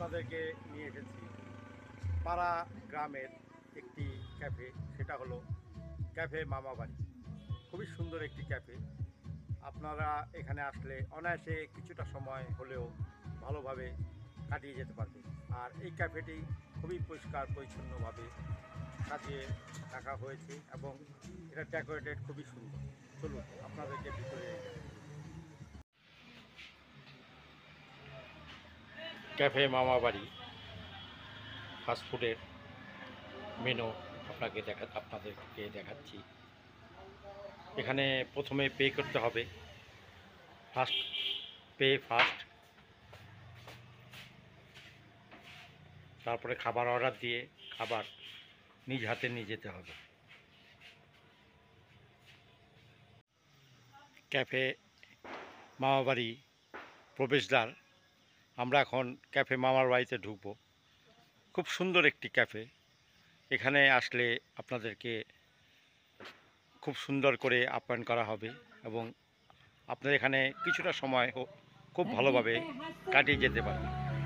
আপনাদেরকে নিয়ে এসেছি পাড়া গ্রামের একটি ক্যাফে, সেটা হলো ক্যাফে মামা বাড়ি। খুবই সুন্দর একটি ক্যাফে। আপনারা এখানে আসলে অনায়াসে কিছুটা সময় হলেও ভালোভাবে কাটিয়ে যেতে পারবেন। আর এই ক্যাফেটি খুবই পরিষ্কার পরিচ্ছন্নভাবে সাজিয়ে রাখা হয়েছে এবং এটা ডেকোরেটেড খুবই সুন্দর। চলুন আপনাদেরকে ভিতরে ক্যাফে মামা বাড়ি ফাস্টফুডের মেনু আপনাদেরকে দেখাচ্ছি। এখানে প্রথমে পে করতে হবে, ফার্স্ট, তারপরে খাবার অর্ডার দিয়ে খাবার নিজ হাতে নিয়ে যেতে হবে। ক্যাফে মামাবাড়ি প্রবেশদ্বার। আমরা এখন ক্যাফে মামার বাড়িতে ঢুকবো। খুব সুন্দর একটি ক্যাফে। এখানে আসলে আপনাদেরকে খুব সুন্দর করে আপ্যায়ন করা হবে এবং আপনার এখানে কিছুটা সময় খুব ভালোভাবে কাটিয়ে যেতে পারবেন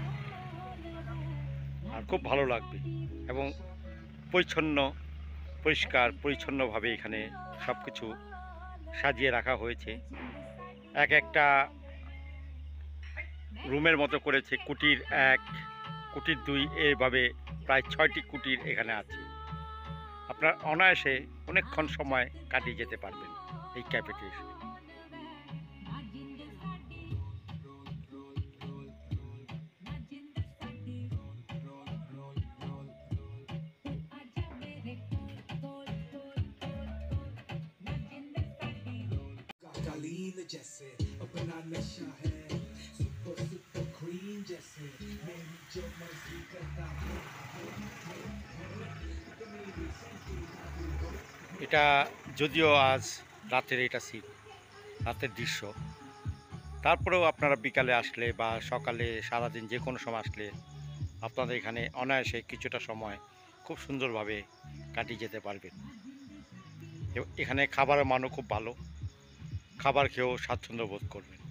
আর খুব ভালো লাগবে। এবং পরিষ্কার পরিচ্ছন্নভাবে এখানে সব কিছু সাজিয়ে রাখা হয়েছে। এক একটা রুমের মতো করেছে। কুটির 1, কুটির 2, এইভাবে প্রায় 6টি কুটির এখানে আছে। আপনার অনায়াসে অনেকক্ষণ সময় কাটিয়ে যেতে পারবেন এই ক্যাফেতে এসে। जैसे अपना नशा है सुपर सुपर क्रीम जैसे मेरी जो मर्जी करता है। এটা যদিও আজ রাতের রাতের দৃশ্য, তারপরেও আপনারা বিকালে আসলে বা সকালে সারাদিন যে কোনো সময় আসলে আপনাদের এখানে অনায়াসে কিছুটা সময় খুব সুন্দরভাবে কাটিয়ে যেতে পারবেন। এখানে খাবারের মানও খুব ভালো, খাবার খেয়েও স্বাচ্ছন্দ্য বোধ করবেন।